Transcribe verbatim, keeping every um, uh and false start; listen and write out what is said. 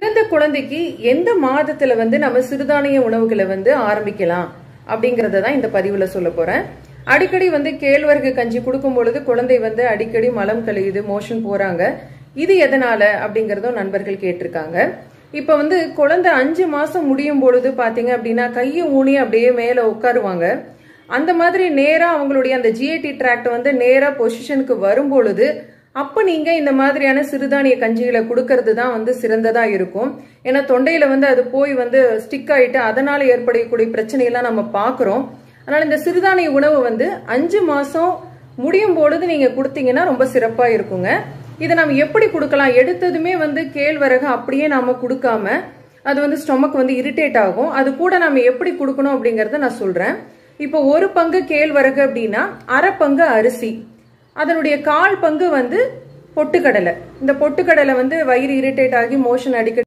பிறந்த குழந்தைக்கு எந்த மாதத்துல வந்து நம்ம சிறுதானிய உணவுகளை வந்து ஆரம்பிக்கலாம் அப்படிங்கறத தான் இந்த பதிவுல சொல்ல போறேன். அடிக்கடி வந்து கேழ்வரகு கஞ்சி கொடுக்கும் பொழுது குழந்தை வந்து அடிக்கடி மலம் கழியுது, மோஷன் போறாங்க. இது எதனால அப்படிங்கறதும் நண்பர்கள் கேட்டிருக்காங்க. இப்ப வந்து குழந்தை அஞ்சு மாசம் முடியும் பொழுது பாத்தீங்க அப்படின்னா கையை ஊனி அப்படியே மேல உட்காருவாங்க. அந்த மாதிரி நேரா அவங்களுடைய அந்த ஜிஐடி டிராக்ட் வந்து நேரா பொசிஷனுக்கு வரும் பொழுது அப்ப நீங்க இந்த மாதிரியான சிறுதானிய கஞ்சிகளை கொடுக்கறது தான் வந்து சிறந்ததா இருக்கும். ஏன்னா தொண்டையில வந்து அது போய் வந்து ஸ்டிக் ஆயிட்டு அதனால ஏற்படக்கூடிய பிரச்சனையெல்லாம் நம்ம பாக்குறோம். அதனால இந்த சிறுதானிய உணவு வந்து அஞ்சு மாசம் முடியும் பொழுது நீங்க கொடுத்தீங்கன்னா ரொம்ப சிறப்பா இருக்குங்க. இதை நம்ம எப்படி கொடுக்கலாம்? எடுத்ததுமே வந்து கேழ்வரகு அப்படியே நாம கொடுக்காம அது வந்து ஸ்டொமக் வந்து இரிட்டேட் ஆகும். அது கூட நம்ம எப்படி கொடுக்கணும் அப்படிங்கறத நான் சொல்றேன். இப்போ ஒரு பங்கு கேழ்வரகு அப்படின்னா அரை பங்கு அரிசி, அதனுடைய கால் பங்கு வந்து பொட்டுக்கடலை. இந்த பொட்டுக்கடலை வந்து வயிறு இரிட்டேட் ஆகி மோஷன் அடிக்கடி